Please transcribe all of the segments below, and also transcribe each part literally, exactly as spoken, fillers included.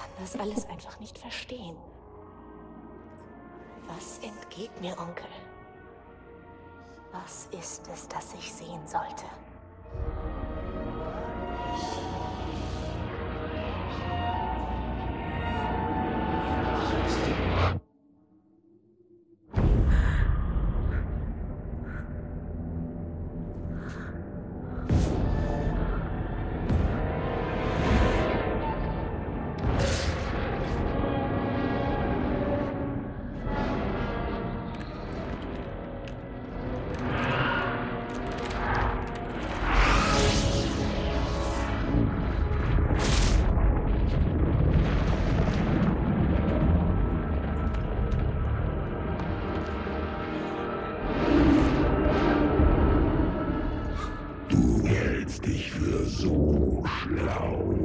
kann das alles einfach nicht verstehen. Was entgeht mir, Onkel? Was ist es, das ich sehen sollte? Dich für so schlau.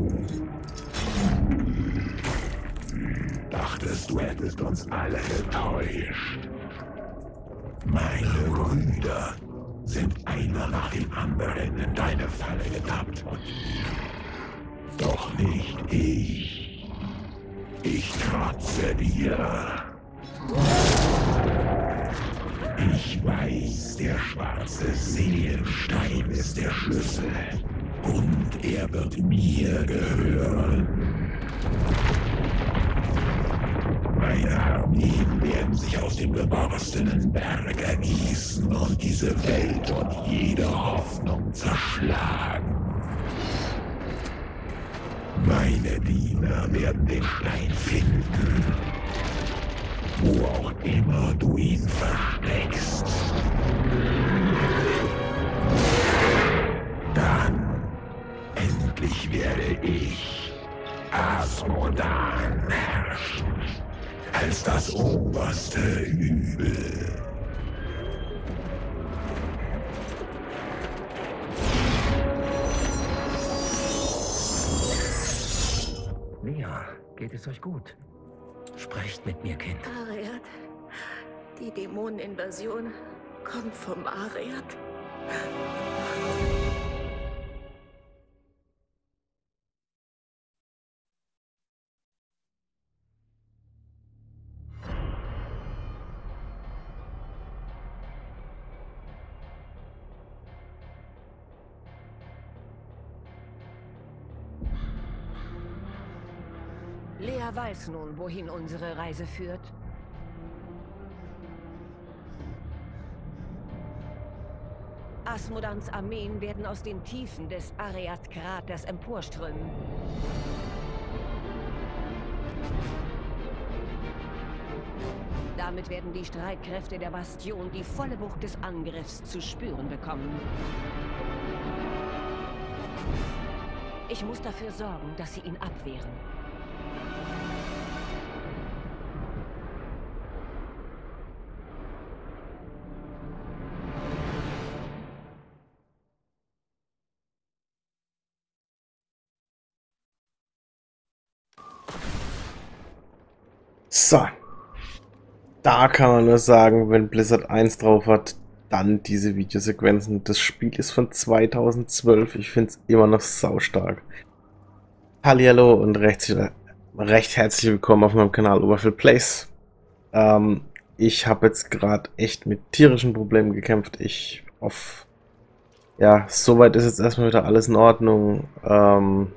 Dachtest, du hättest uns alle getäuscht. Meine Brüder sind einer nach dem anderen in deine Falle getappt. Doch nicht ich. Ich trotze dir. Ich weiß, der schwarze Seelenstein ist der Schlüssel und er wird mir gehören. Meine Armeen werden sich aus dem geborstenen Berg ergießen und diese Welt und jede Hoffnung zerschlagen. Meine Diener werden den Stein finden. Wo auch immer du ihn versteckst. Dann endlich werde ich, Asmodan, herrschen, als das oberste Übel. Lea, geht es euch gut? Sprecht mit mir, Kind. Ariad. Die Dämoneninvasion kommt vom Ariad. Lea weiß nun, wohin unsere Reise führt. Asmodans Armeen werden aus den Tiefen des Ariad-Kraters emporströmen. Damit werden die Streitkräfte der Bastion die volle Wucht des Angriffs zu spüren bekommen. Ich muss dafür sorgen, dass sie ihn abwehren. So. Da kann man nur sagen, wenn Blizzard eins drauf hat, dann diese Videosequenzen. Das Spiel ist von zweitausendzwölf. Ich finde es immer noch saustark. Hallihallo und recht, recht herzlich willkommen auf meinem Kanal Oberfeld Plays. Ähm, ich habe jetzt gerade echt mit tierischen Problemen gekämpft. Ich hoffe, ja, soweit ist jetzt erstmal wieder alles in Ordnung. Ähm,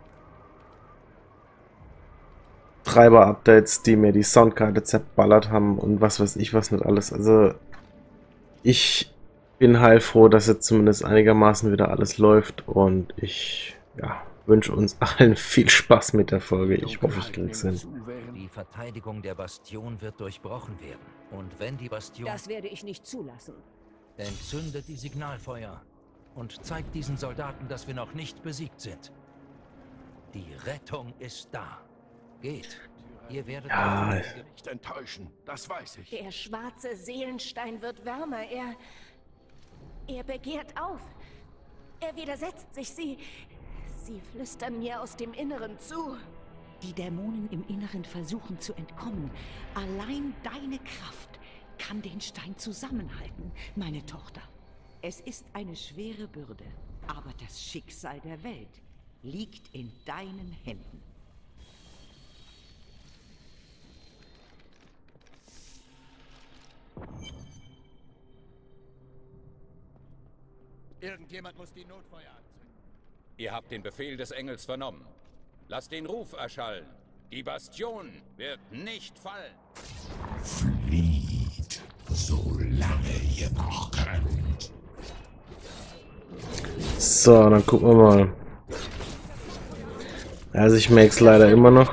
Treiber-Updates, die mir die Soundkarte zerballert haben und was weiß ich was nicht alles. Also ich bin heilfroh, dass jetzt zumindest einigermaßen wieder alles läuft und ich ja, wünsche uns allen viel Spaß mit der Folge. Ich hoffe, ich krieg's hin. Die Verteidigung der Bastion wird durchbrochen werden. Und wenn die Bastion... Das werde ich nicht zulassen. Entzündet die Signalfeuer und zeigt diesen Soldaten, dass wir noch nicht besiegt sind. Die Rettung ist da. Geht. Ihr werdet Ja. das Gericht enttäuschen. Das weiß ich. Der schwarze Seelenstein wird wärmer. Er... Er begehrt auf. Er widersetzt sich. Sie... Sie flüstern mir aus dem Inneren zu. Die Dämonen im Inneren versuchen zu entkommen. Allein deine Kraft kann den Stein zusammenhalten, meine Tochter. Es ist eine schwere Bürde, aber das Schicksal der Welt liegt in deinen Händen. Irgendjemand muss die Notfeuer anzünden. Ihr habt den Befehl des Engels vernommen. Lasst den Ruf erschallen. Die Bastion wird nicht fallen. Flieht, solange ihr noch könnt. So, dann gucken wir mal. Also ich merke es leider immer noch.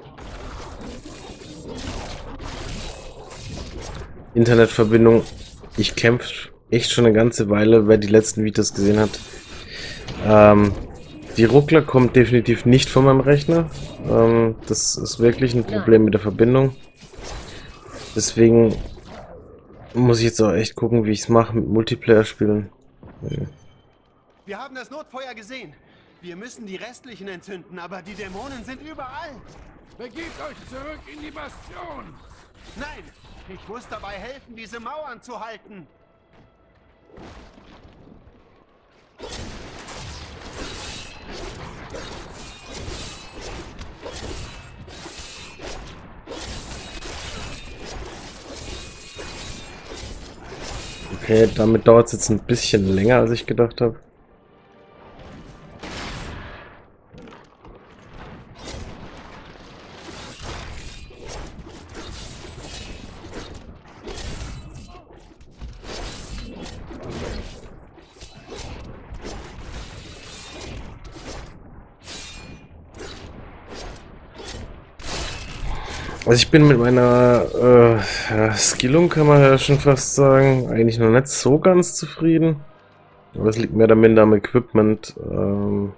Internetverbindung. Ich kämpfe echt schon eine ganze Weile, wer die letzten Videos gesehen hat. Ähm, die Ruckler kommt definitiv nicht von meinem Rechner. Ähm, das ist wirklich ein Problem mit der Verbindung. Deswegen muss ich jetzt auch echt gucken, wie ich es mache mit Multiplayer spielen. Ja. Wir haben das Notfeuer gesehen. Wir müssen die restlichen entzünden, aber die Dämonen sind überall. Begebt euch zurück in die Bastion! Nein, ich muss dabei helfen, diese Mauern zu halten. Okay, damit dauert es jetzt ein bisschen länger, als ich gedacht habe. Also ich bin mit meiner äh, ja, Skillung, kann man ja schon fast sagen, eigentlich noch nicht so ganz zufrieden. Aber es liegt mehr oder minder am Equipment. Ähm,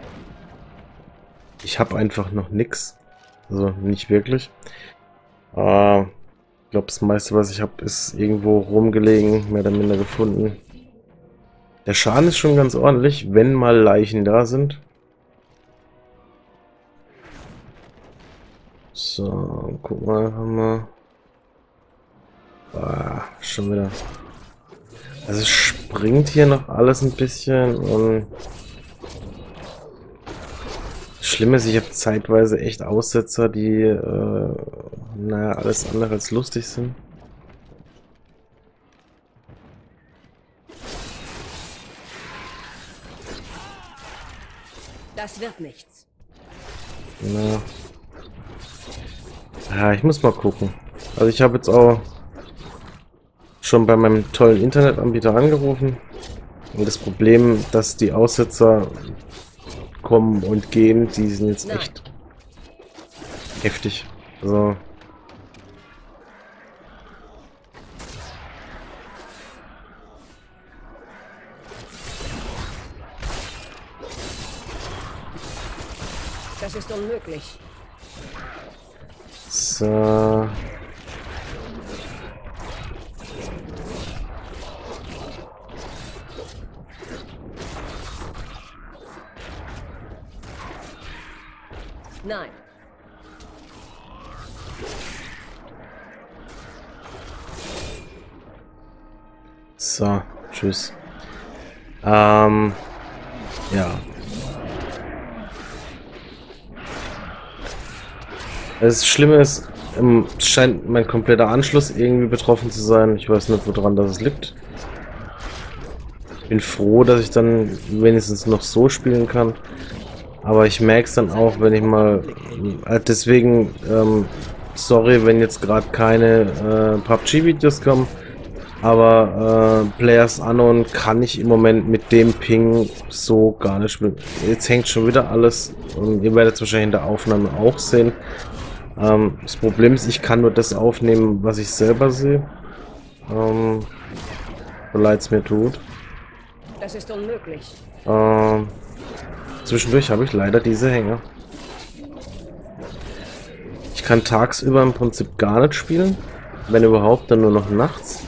ich habe einfach noch nichts. Also nicht wirklich. Äh, ich glaube, das meiste, was ich habe, ist irgendwo rumgelegen, mehr oder minder gefunden. Der Schaden ist schon ganz ordentlich, wenn mal Leichen da sind. So, guck mal, haben wir. Ah, schon wieder. Also es springt hier noch alles ein bisschen und. Das Schlimme ist, ich habe zeitweise echt Aussetzer, die, äh, naja, alles andere als lustig sind. Das wird nichts. Na. Ja, ich muss mal gucken. Also ich habe jetzt auch schon bei meinem tollen Internetanbieter angerufen. Und das Problem, dass die Aussetzer kommen und gehen, die sind jetzt echt heftig. Also das ist unmöglich. So. Nein. So, tschüss. Ähm, ja. Das Schlimme ist, ähm, scheint mein kompletter Anschluss irgendwie betroffen zu sein. Ich weiß nicht, woran das liegt. Ich bin froh, dass ich dann wenigstens noch so spielen kann. Aber ich merke es dann auch, wenn ich mal... Äh, deswegen, ähm, sorry, wenn jetzt gerade keine äh, P U B G-Videos kommen. Aber äh, Players Unknown kann ich im Moment mit dem Ping so gar nicht spielen. Jetzt hängt schon wieder alles. Und ihr werdet es wahrscheinlich in der Aufnahme auch sehen. Ähm, das Problem ist, ich kann nur das aufnehmen, was ich selber sehe. Ähm, so leid es mir tut. Das ist unmöglich. Ähm, zwischendurch habe ich leider diese Hänger. Ich kann tagsüber im Prinzip gar nicht spielen. Wenn überhaupt, dann nur noch nachts.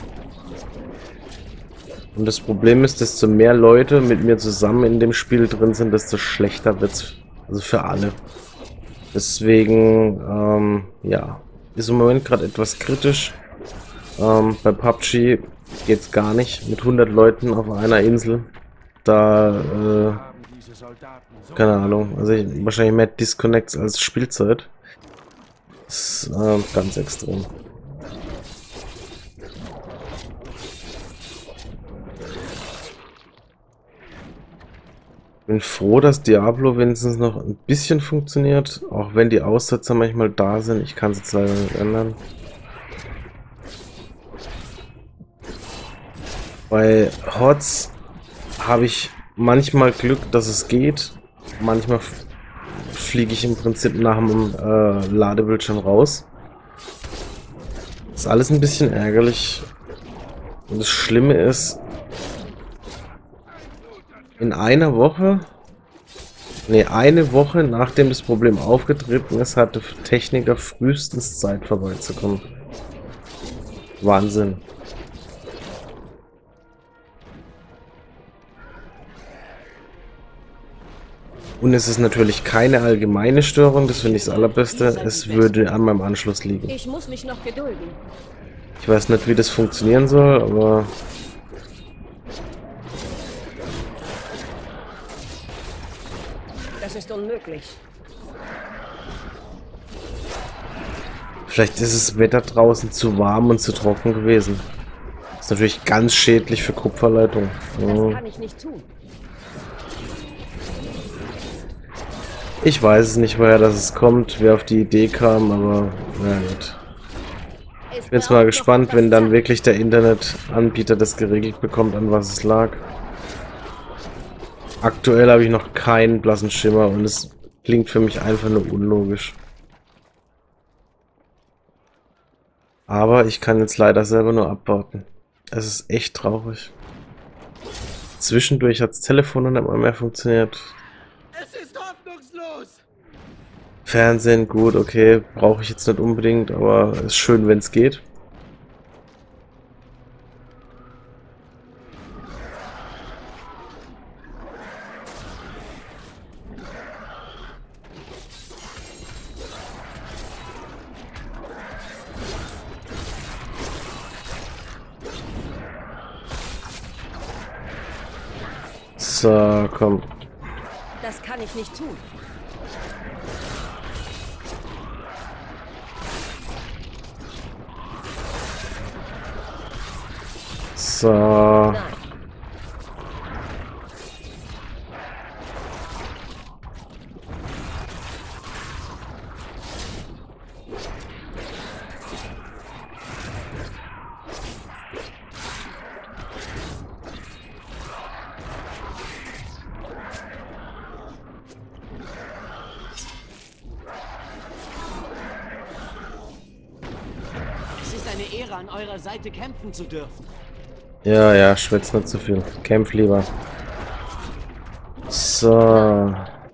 Und das Problem ist, desto mehr Leute mit mir zusammen in dem Spiel drin sind, desto schlechter wird es. Also für alle. Deswegen, ähm, ja, ist im Moment gerade etwas kritisch. Ähm, bei P U B G geht es gar nicht mit hundert Leuten auf einer Insel. Da, äh, keine Ahnung, also ich, wahrscheinlich mehr Disconnects als Spielzeit. Das ist äh, ganz extrem. Bin froh, dass Diablo wenigstens noch ein bisschen funktioniert, auch wenn die Aussetzer manchmal da sind. Ich kann es jetzt leider nicht ändern. Bei H O T S habe ich manchmal Glück, dass es geht. Manchmal fliege ich im Prinzip nach dem äh, Ladebildschirm raus. Ist alles ein bisschen ärgerlich. Und das Schlimme ist, in einer Woche, ne, eine Woche nachdem das Problem aufgetreten ist, hatte Techniker frühestens Zeit vorbeizukommen. Wahnsinn. Und es ist natürlich keine allgemeine Störung, das finde ich das Allerbeste. Es würde an meinem Anschluss liegen. Ich muss mich noch gedulden. Ich weiß nicht, wie das funktionieren soll, aber... Das ist unmöglich. Vielleicht ist das Wetter draußen zu warm und zu trocken gewesen. Das ist natürlich ganz schädlich für Kupferleitung. Das Ja. kann ich nicht tun. Ich weiß es nicht, woher das kommt, wer auf die Idee kam, aber na gut. Ich bin jetzt mal gespannt, wenn dann wirklich der Internetanbieter das geregelt bekommt, an was es lag. Aktuell habe ich noch keinen blassen Schimmer und es klingt für mich einfach nur unlogisch. Aber ich kann jetzt leider selber nur abwarten. Es ist echt traurig. Zwischendurch hat das Telefon noch nicht mal mehr funktioniert. Es ist hoffnungslos! Fernsehen, gut, okay, brauche ich jetzt nicht unbedingt, aber ist schön, wenn es geht. So, komm. Das kann ich nicht tun. So. Nein. Es ist eine Ehre, an eurer Seite kämpfen zu dürfen. Ja, ja, schwätz nicht zu viel. Kämpf lieber. So.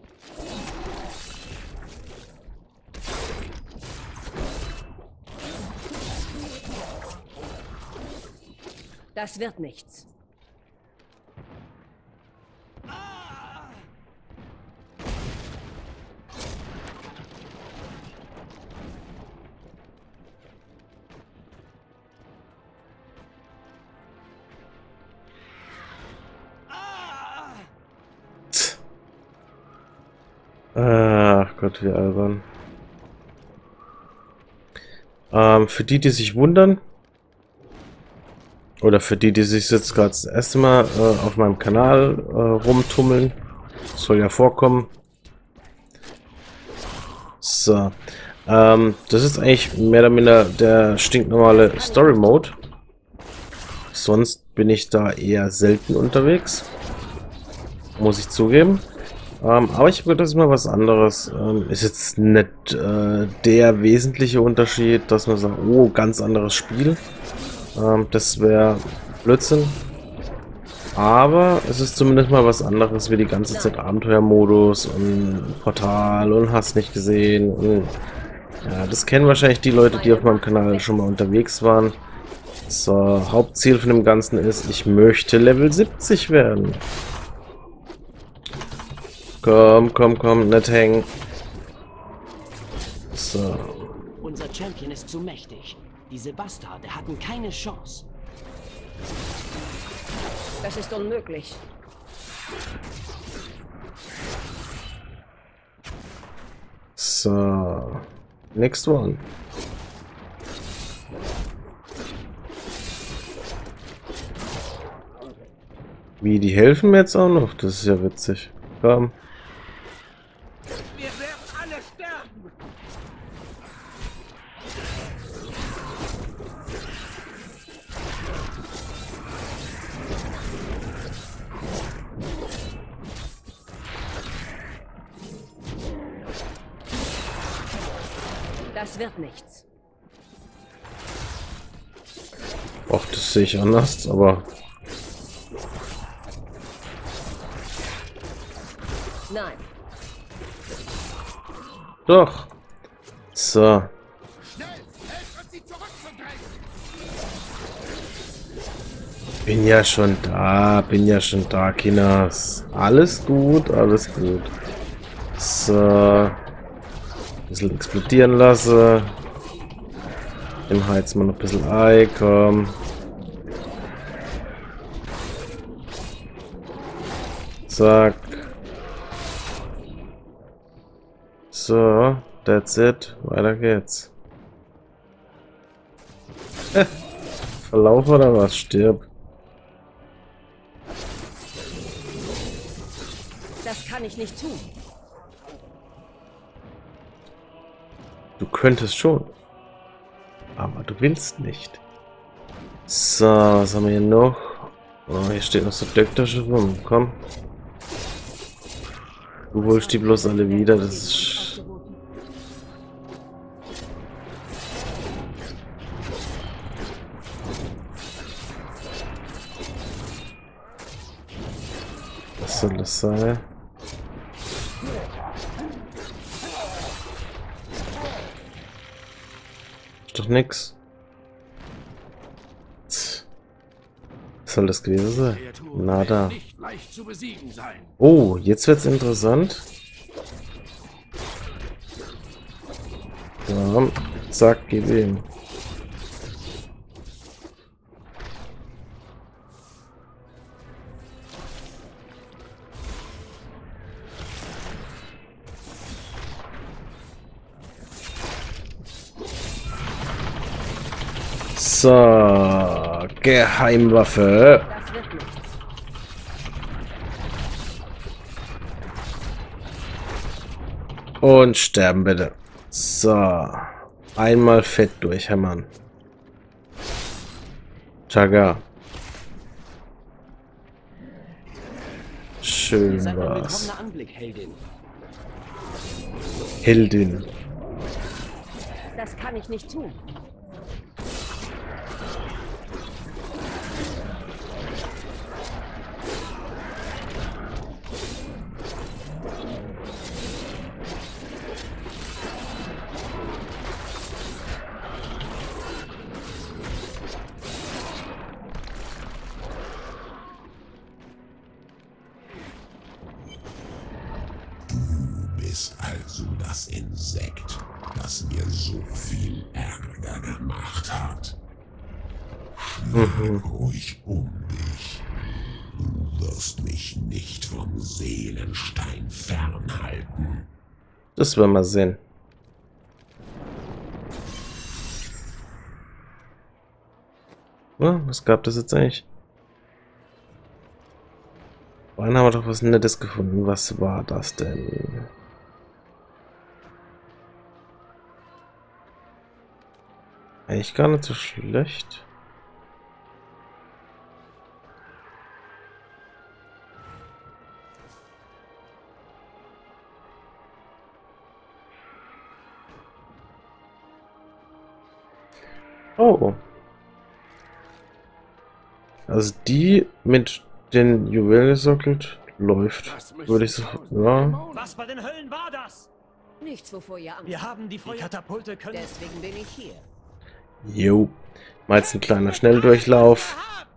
Das wird nichts. Ach Gott, wie albern. Ähm, für die, die sich wundern, oder für die, die sich jetzt gerade das erste Mal äh, auf meinem Kanal äh, rumtummeln, soll ja vorkommen. So. Ähm, das ist eigentlich mehr oder minder der stinknormale Story Mode. Sonst bin ich da eher selten unterwegs. Muss ich zugeben. Ähm, aber ich würde das ist mal was anderes. Ähm, ist jetzt nicht äh, der wesentliche Unterschied, dass man sagt, oh, ganz anderes Spiel. Ähm, das wäre Blödsinn. Aber es ist zumindest mal was anderes wie die ganze Zeit Abenteuermodus und Portal und hast nicht gesehen. Und, ja, das kennen wahrscheinlich die Leute, die auf meinem Kanal schon mal unterwegs waren. So, Hauptziel von dem Ganzen ist, ich möchte Level siebzig werden. Komm, komm, komm, nicht hängen. So. Unser Champion ist zu mächtig. Diese Bastarde hatten keine Chance. Das ist unmöglich. So. Next one. Wie, die helfen mir jetzt auch noch? Das ist ja witzig. Komm. Wir werden alle sterben. Das wird nichts. Och, das sehe ich anders, aber... Nein. Doch. So. Bin ja schon da, bin ja schon da, Kinas. Alles gut, alles gut. So. Ein bisschen explodieren lassen. Dem heizen wir noch ein bisschen Ei, komm. Zack. So, that's it. Weiter geht's. Äh, Verlauf oder was? Stirb. Das kann ich nicht tun. Du könntest schon. Aber du willst nicht. So, was haben wir hier noch? Oh, hier steht noch so Döktasche rum. Komm. Du holst die bloß alle wieder. Das ist... Was soll das sein? Ist doch nix. Was soll das gewesen sein? Nada. Oh, jetzt wird's interessant. Ja, zack, gib ihm. So, Geheimwaffe. Und sterben bitte. So, einmal fett durchhämmern. Chaga. Schön war's. Heldin. Das kann ich nicht tun. Also das Insekt, das mir so viel Ärger gemacht hat. Schlag ruhig um dich. Du wirst mich nicht vom Seelenstein fernhalten. Das werden wir sehen. Ja, was gab das jetzt eigentlich? Vorhin haben wir doch was Nettes gefunden. Was war das denn? Eigentlich gar nicht so schlecht. Oh. Also die mit den Juwelen gesockelt läuft, würde ich so. Ja. Was bei den Höllen war das? Nichts, wovor ihr Angst Wir haben die Feuerkatapulte können. Deswegen bin ich hier. Jo. Mal jetzt ein kleiner Schnelldurchlauf.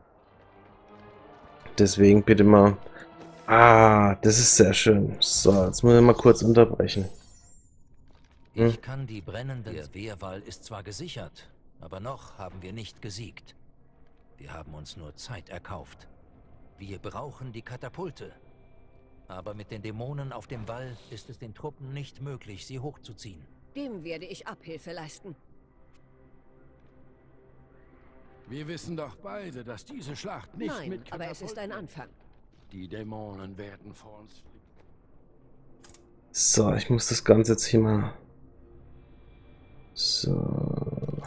Deswegen bitte mal. Ah, das ist sehr schön. So, jetzt muss ich mal kurz unterbrechen. Hm? Ich kann die brennende... Der Wehrwall ist zwar gesichert, aber noch haben wir nicht gesiegt. Wir haben uns nur Zeit erkauft. Wir brauchen die Katapulte. Aber mit den Dämonen auf dem Wall ist es den Truppen nicht möglich, sie hochzuziehen. Dem werde ich Abhilfe leisten. Wir wissen doch beide, dass diese Schlacht nicht Nein, mit aber es ist ein Anfang. Die Dämonen werden vor uns fliegen. So, ich muss das Ganze jetzt hier mal... So...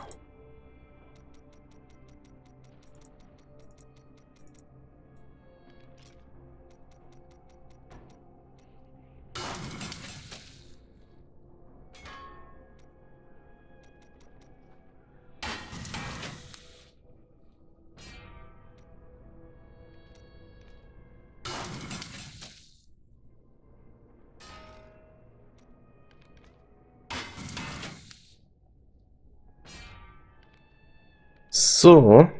So.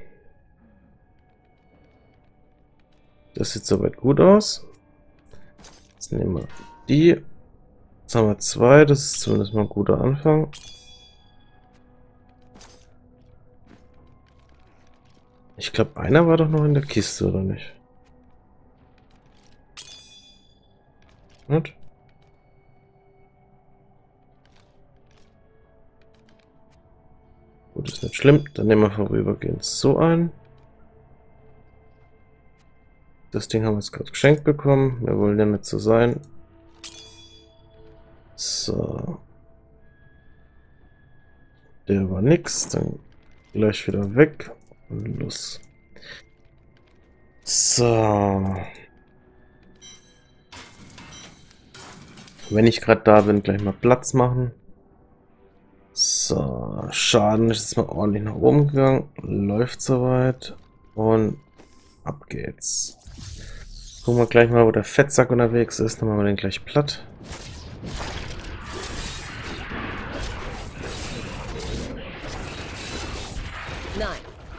Das sieht soweit gut aus. Jetzt nehmen wir die. Jetzt haben wir zwei. Das ist zumindest mal ein guter Anfang. Ich glaube, einer war doch noch in der Kiste, oder nicht? Und? Gut, ist nicht schlimm. Dann nehmen wir vorübergehend so ein. Das Ding haben wir jetzt gerade geschenkt bekommen. Wir wollen ja nicht so sein. So. Der war nix. Dann gleich wieder weg. Und los. So. Wenn ich gerade da bin, gleich mal Platz machen. So, Schaden ist jetzt mal ordentlich nach oben gegangen. Läuft soweit. Und ab geht's. Gucken wir gleich mal, wo der Fettsack unterwegs ist. Dann machen wir den gleich platt. Nein.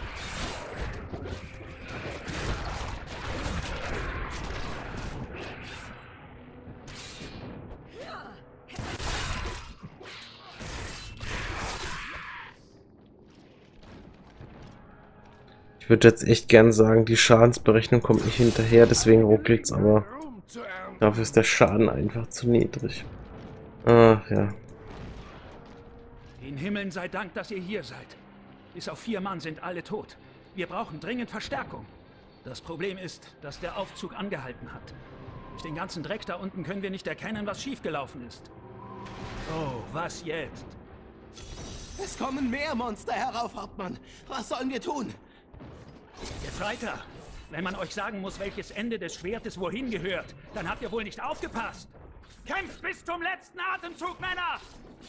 Ich würde jetzt echt gern sagen, die Schadensberechnung kommt nicht hinterher, deswegen ruckelt's, aber dafür ist der Schaden einfach zu niedrig. Ach ja. Den Himmeln sei Dank, dass ihr hier seid. Bis auf vier Mann sind alle tot. Wir brauchen dringend Verstärkung. Das Problem ist, dass der Aufzug angehalten hat. Durch den ganzen Dreck da unten können wir nicht erkennen, was schiefgelaufen ist. Oh, was jetzt? Es kommen mehr Monster herauf, Hauptmann. Was sollen wir tun? Gefreiter, wenn man euch sagen muss, welches Ende des Schwertes wohin gehört, dann habt ihr wohl nicht aufgepasst. Kämpft bis zum letzten Atemzug, Männer!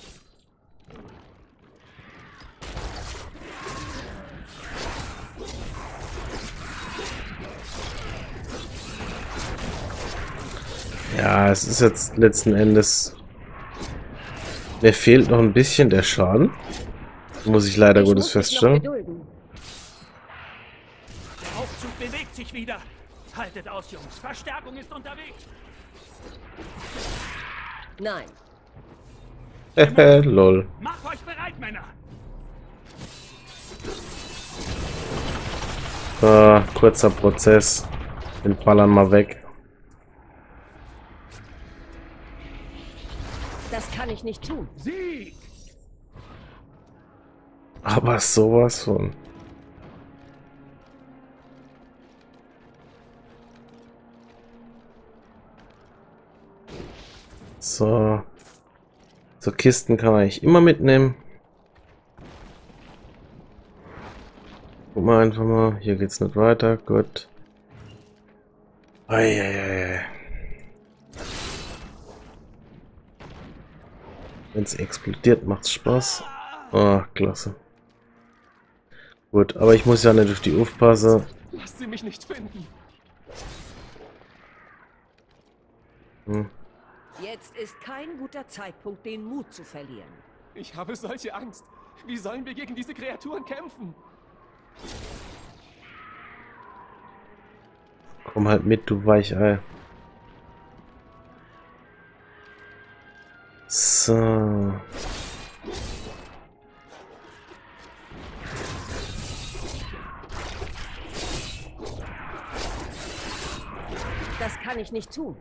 Ja, es ist jetzt letzten Endes... Mir fehlt noch ein bisschen der Schaden. Muss ich leider Gottes feststellen. Der Aufzug bewegt sich wieder. Haltet aus, Jungs. Verstärkung ist unterwegs. Nein. Hehe, lol. Macht euch bereit, Männer. Ah, kurzer Prozess. Den ballern mal weg. Das kann ich nicht tun. Sieg! Aber sowas von. So. So Kisten kann man eigentlich immer mitnehmen. Guck mal einfach mal. Hier geht's nicht weiter. Gut. Eieiei. Wenn es explodiert, macht's Spaß. Oh, klasse. Gut, aber ich muss ja nicht auf die aufpassen. Lasst sie mich nicht finden. Hm. Jetzt ist kein guter Zeitpunkt, den Mut zu verlieren. Ich habe solche Angst. Wie sollen wir gegen diese Kreaturen kämpfen? Komm halt mit, du Weichei. So. Das kann ich nicht tun.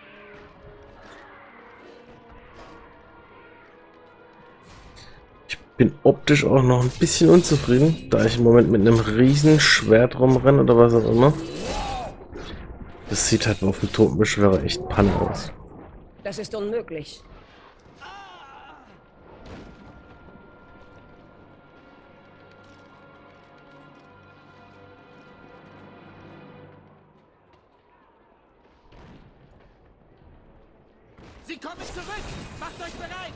Ich Bin optisch auch noch ein bisschen unzufrieden, da ich im Moment mit einem riesen Schwert rumrenne oder was auch immer. Das sieht halt auf dem Totenbeschwörer echt Panne aus. Das ist unmöglich. Sie kommen zurück! Macht euch bereit!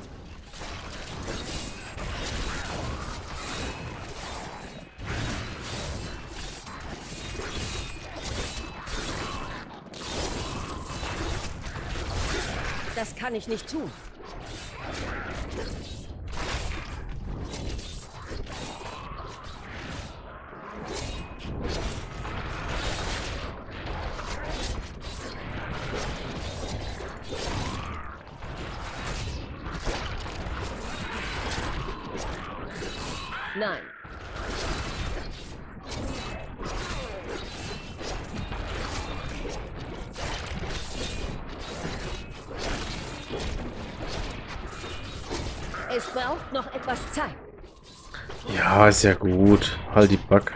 Das kann ich nicht tun. Nein. Es braucht noch etwas Zeit. Ja, ist ja gut. Halt die Back.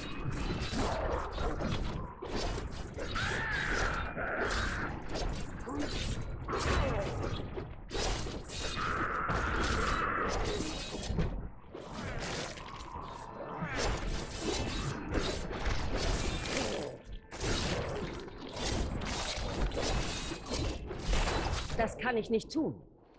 Das kann ich nicht tun.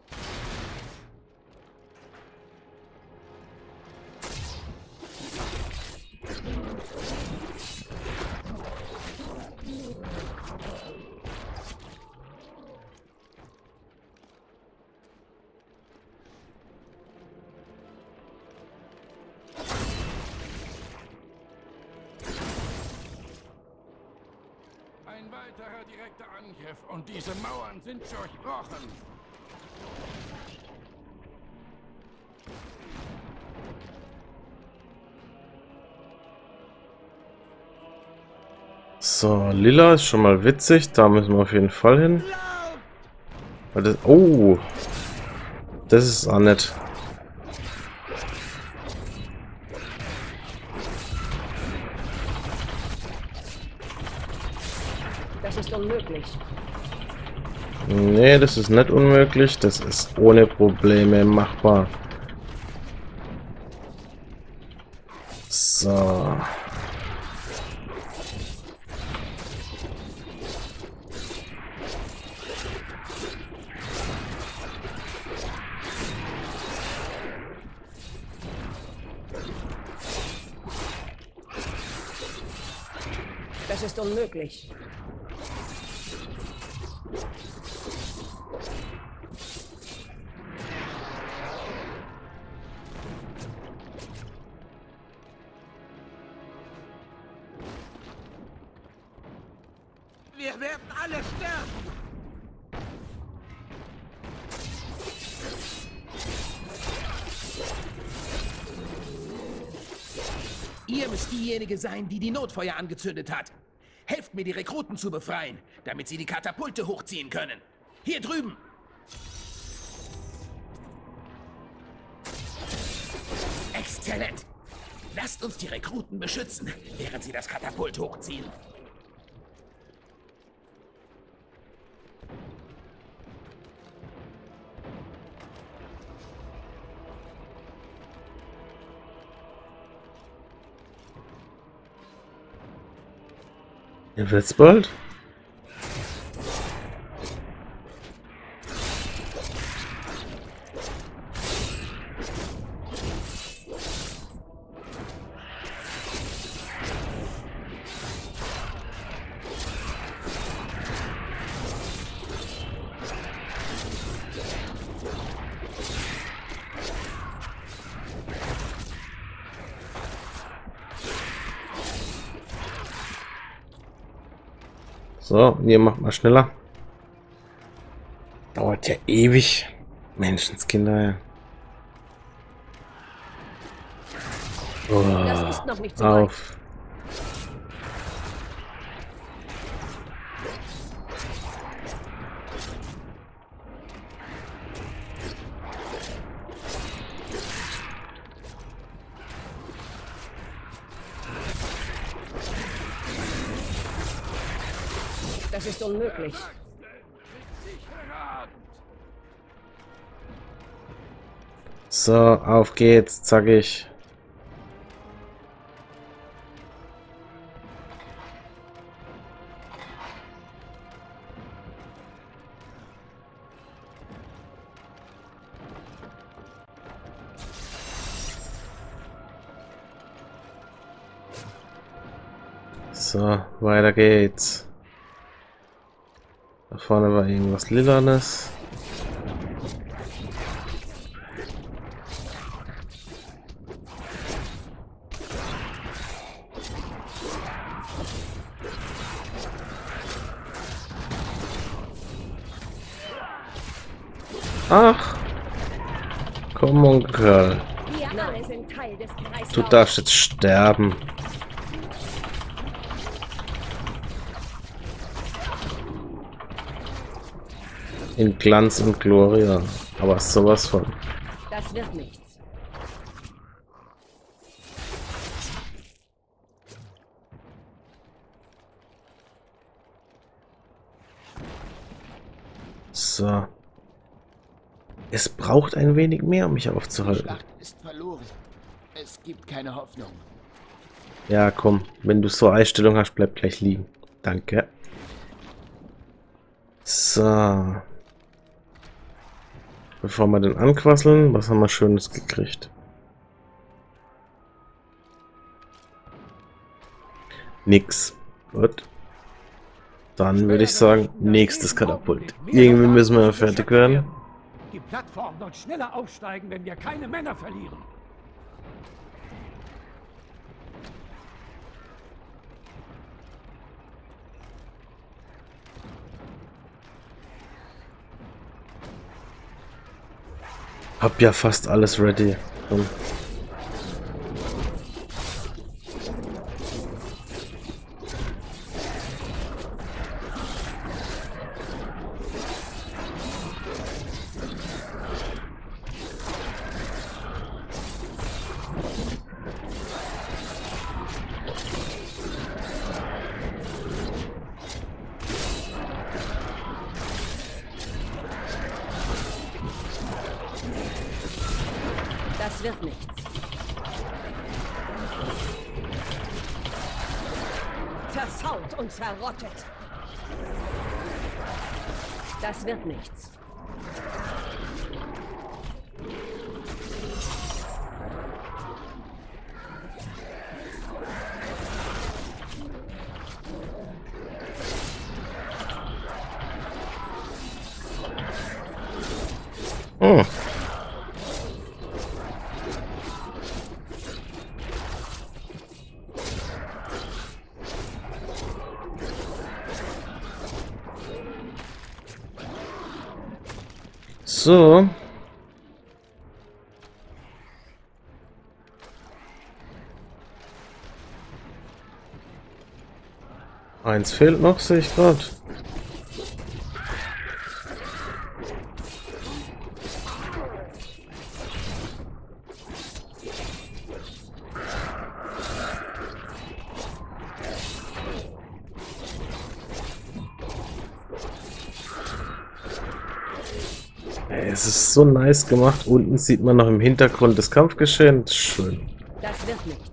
Ein weiterer direkter Angriff und diese Mauern sind durchbrochen. So, Lila ist schon mal witzig. Da müssen wir auf jeden Fall hin. Weil das, oh, das ist auch nett. Das ist unmöglich. Nee, das ist nicht unmöglich. Das ist ohne Probleme machbar. So. Das ist unmöglich. Wir werden alle sterben! Ihr müsst diejenige sein, die die Notfeuer angezündet hat. Helft mir, die Rekruten zu befreien, damit sie die Katapulte hochziehen können. Hier drüben! Exzellent! Lasst uns die Rekruten beschützen, während sie das Katapult hochziehen. Ihr wird's bald? So, ihr macht mal schneller. Dauert ja ewig. Menschenskinder. Oh, Das ist noch nicht so auf. Das ist unmöglich. So, auf geht's, sag ich. So, weiter geht's. Da vorne war irgendwas Lilanes. Ach, komm, Onkel. Wir alle sind Teil des Kreislaufs. Du darfst jetzt sterben. In Glanz und Gloria. Aber sowas von. Das wird nichts. So. Es braucht ein wenig mehr, um mich aufzuhalten. Die Schlacht ist verloren. Es gibt keine Hoffnung. Ja, komm. Wenn du so Einstellung hast, bleib gleich liegen. Danke. So. Bevor wir den anquasseln, was haben wir Schönes gekriegt? Nix. Gut. Dann würde ich sagen, nächstes Katapult. Irgendwie müssen wir ja fertig werden. Die Plattform soll schneller aufsteigen, wenn wir keine Männer verlieren. Hab ja fast alles ready. Komm. Das wird nichts. Versaut und verrottet. Das wird nichts. Hm. So. Eins fehlt noch, sehe ich gerade. Es ist so nice gemacht. Unten sieht man noch im Hintergrund das Kampfgeschehen. Das ist schön. Das wird nichts.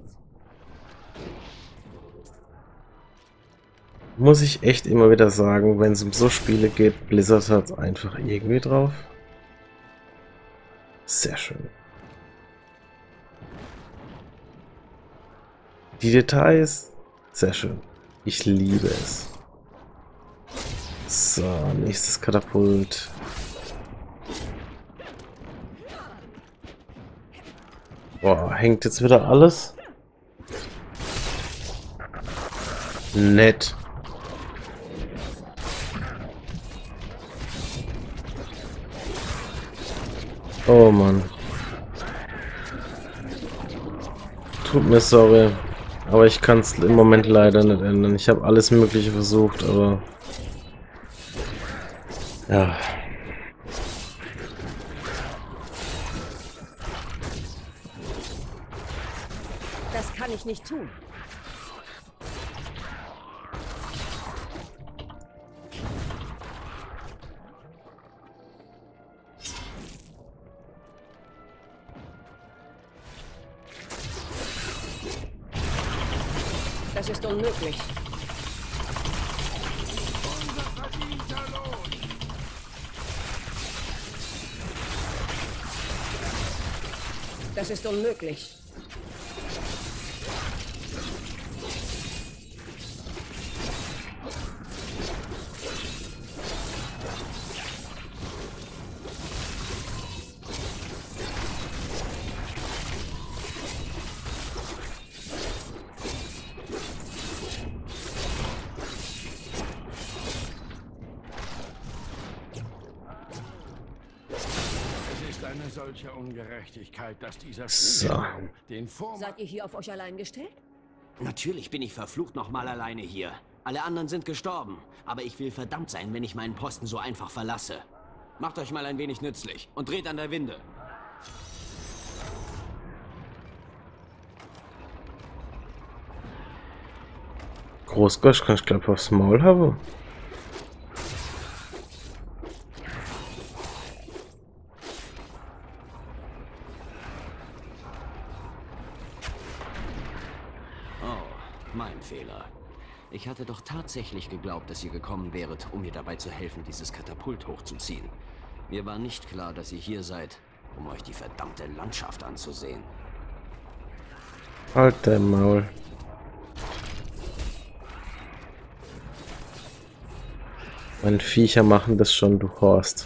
Muss ich echt immer wieder sagen, wenn es um so Spiele geht, Blizzard hat es einfach irgendwie drauf. Sehr schön. Die Details, sehr schön. Ich liebe es. So, nächstes Katapult. Boah, hängt jetzt wieder alles? Nett. Oh Mann. Tut mir sorry. Aber ich kann es im Moment leider nicht ändern. Ich habe alles Mögliche versucht, aber... Ja. Das kann ich nicht tun. ist unmöglich. Unser verdienter Lohn. Das ist unmöglich. Eine solche Ungerechtigkeit, dass dieser So. Schneesturm den Vormann... Seid ihr hier auf euch allein gestellt? Natürlich bin ich verflucht nochmal alleine hier. Alle anderen sind gestorben. Aber ich will verdammt sein, wenn ich meinen Posten so einfach verlasse. Macht euch mal ein wenig nützlich und dreht an der Winde. Großgosch, kann ich glaube aufs Maul haben. Mein Fehler. Ich hatte doch tatsächlich geglaubt, dass ihr gekommen wäret, um mir dabei zu helfen, dieses Katapult hochzuziehen. Mir war nicht klar, dass ihr hier seid, um euch die verdammte Landschaft anzusehen. Halt dein Maul. Meine Viecher machen das schon, du Horst.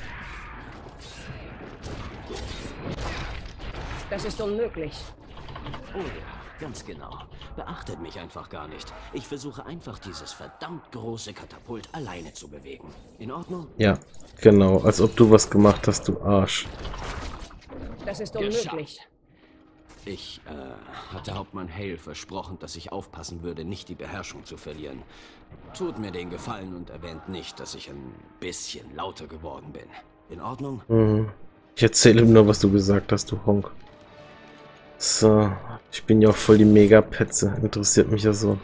Das ist unmöglich. Oh ja, ganz genau. Beachtet mich einfach gar nicht. Ich versuche einfach, dieses verdammt große Katapult alleine zu bewegen. In Ordnung? Ja, genau. Als ob du was gemacht hast, du Arsch. Das ist unmöglich. Ich äh, hatte Hauptmann Hale versprochen, dass ich aufpassen würde, nicht die Beherrschung zu verlieren. Tut mir den Gefallen und erwähnt nicht, dass ich ein bisschen lauter geworden bin. In Ordnung? Mhm. Ich erzähle ihm nur, was du gesagt hast, du Honk. So, ich bin ja auch voll die Mega-Petze. Interessiert mich ja so.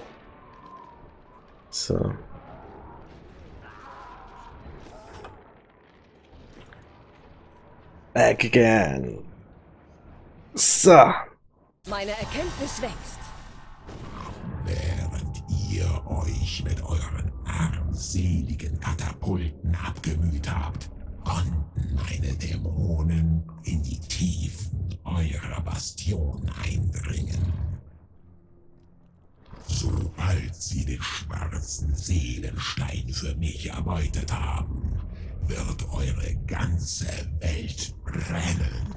So. Back again. So. Meine Erkenntnis wächst. Während ihr euch mit euren armseligen Katapulten abgemüht habt, konnten meine Dämonen in die Tiefen eurer Bastion eindringen. Sobald sie den schwarzen Seelenstein für mich erbeutet haben, wird eure ganze Welt brennen.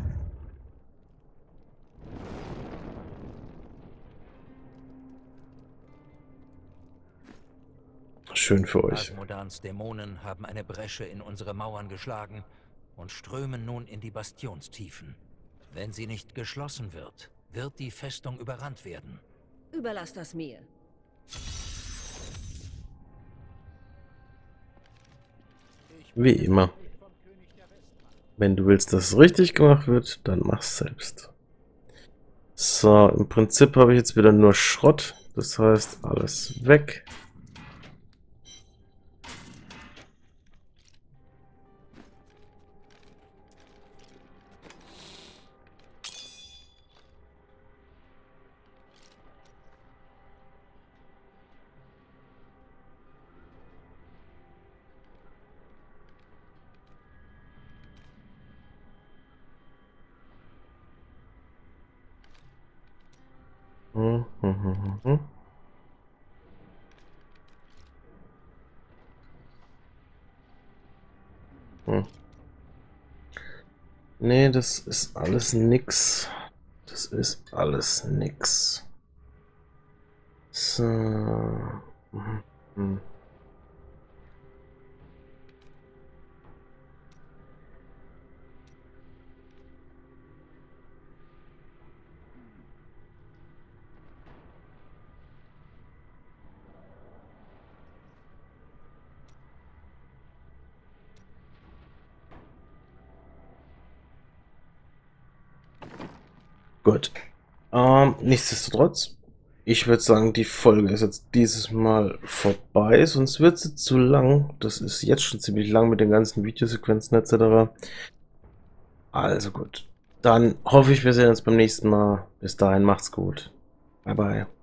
Schön für euch. Asmodans Dämonen haben eine Bresche in unsere Mauern geschlagen und strömen nun in die Bastionstiefen. Wenn sie nicht geschlossen wird, wird die Festung überrannt werden. Überlass das mir. Wie immer. Wenn du willst, dass es richtig gemacht wird, dann mach's selbst. So, im Prinzip habe ich jetzt wieder nur Schrott. Das heißt, alles weg. Hm, hm, hm, hm. Hm. Nee, das ist alles nix. Das ist alles nix. So. Hm, hm. Gut. Ähm, nichtsdestotrotz, ich würde sagen, die Folge ist jetzt dieses Mal vorbei, sonst wird sie zu lang. Das ist jetzt schon ziemlich lang mit den ganzen Videosequenzen et cetera. Also gut. Dann hoffe ich, wir sehen uns beim nächsten Mal. Bis dahin, macht's gut. Bye bye.